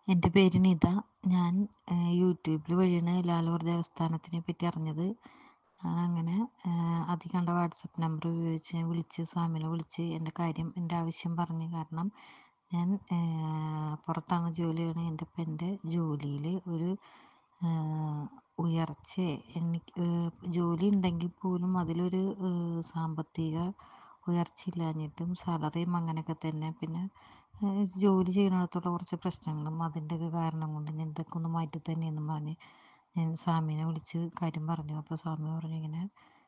എൻ്റെ പേര് നിത. ഞാൻ യൂട്യൂബിൽ വഴിയാണ് ലാലൂർ ദേവസ്ഥാനത്തിനെ പറ്റി അറിഞ്ഞത്. അങ്ങനെ അതിൽ കണ്ട വാട്സപ്പ് നമ്പർ ഉപയോഗിച്ച് ഞാൻ വിളിച്ച് സ്വാമിനെ വിളിച്ച് എൻ്റെ ആവശ്യം പറഞ്ഞു. കാരണം ഞാൻ പുറത്താണ് ജോലി ചെയ്യണത്. എൻ്റെ ജോലിയിൽ ഒരു ഉയർച്ച, എനിക്ക് ജോലി ഉണ്ടെങ്കിൽ പോലും അതിലൊരു സാമ്പത്തിക ഉയർച്ച ഇല്ലാഞ്ഞിട്ടും സാലറിയും അങ്ങനെയൊക്കെ തന്നെ. പിന്നെ ജോലി ചെയ്യുന്നിടത്തുള്ള കുറച്ച് പ്രശ്നങ്ങളും അതിൻ്റെയൊക്കെ കാരണം കൊണ്ട് ഞാൻ ഇതൊക്കെ ഒന്ന് മാറ്റി തന്നെയെന്ന് പറഞ്ഞ് ഞാൻ സ്വാമിനെ വിളിച്ച് കാര്യം പറഞ്ഞു. അപ്പോൾ സ്വാമി പറഞ്ഞു ഇങ്ങനെ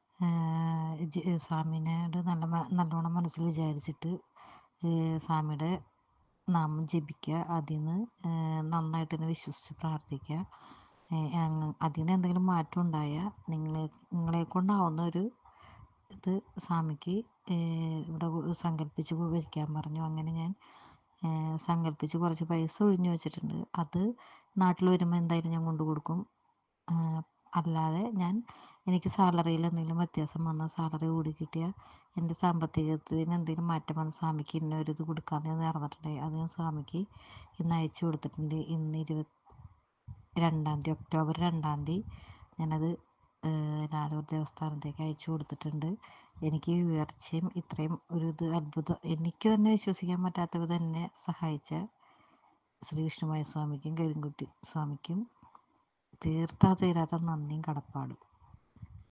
സ്വാമിനോട് നല്ലോണം മനസ്സിൽ വിചാരിച്ചിട്ട് സ്വാമിയുടെ നാമം ജപിക്കുക. അതിൽ നിന്ന് നന്നായിട്ട് തന്നെ വിശ്വസിച്ച് പ്രാർത്ഥിക്കുക. അതിൽ നിന്ന് എന്തെങ്കിലും മാറ്റം ഉണ്ടായാൽ നിങ്ങളെ കൊണ്ടാവുന്ന ഒരു ഇത് സ്വാമിക്ക് ഇവിടെ സങ്കല്പിച്ച് വയ്ക്കാൻ പറഞ്ഞു. അങ്ങനെ ഞാൻ സങ്കല്പിച്ച് കുറച്ച് പൈസ ഒഴിഞ്ഞു വെച്ചിട്ടുണ്ട്. അത് നാട്ടിൽ വരുമ്പോൾ എന്തായാലും ഞാൻ കൊണ്ടു കൊടുക്കും. അല്ലാതെ എനിക്ക് സാലറിയിൽ എന്തെങ്കിലും വ്യത്യാസം വന്നാൽ, സാലറി കൂടി കിട്ടിയാൽ എൻ്റെ സാമ്പത്തികത്തിന് എന്തെങ്കിലും മാറ്റം വന്നാൽ സ്വാമിക്ക് ഇന്നൊരിത് കൊടുക്കാമെന്ന് ഞാൻ നേർന്നിട്ടുണ്ടായി. അത് ഞാൻ സ്വാമിക്ക് ഇന്ന് അയച്ചു കൊടുത്തിട്ടുണ്ട്. ഇന്ന് 22-ാം തീയതി, ഒക്ടോബർ 2-ാം തീയതി ഞാനത് ലാലൂർ ദേവസ്ഥാനത്തേക്ക് അയച്ചു കൊടുത്തിട്ടുണ്ട്. എനിക്ക് ഉയർച്ചയും ഇത്രയും ഒരു അത്ഭുതം എനിക്ക് തന്നെ വിശ്വസിക്കാൻ പറ്റാത്ത വിധം എന്നെ സഹായിച്ച ശ്രീ വിഷ്ണുമായ സ്വാമിക്കും കരിങ്കുട്ടി സ്വാമിക്കും തീർത്താ തീരാത്ത നന്ദിയും കടപ്പാടും.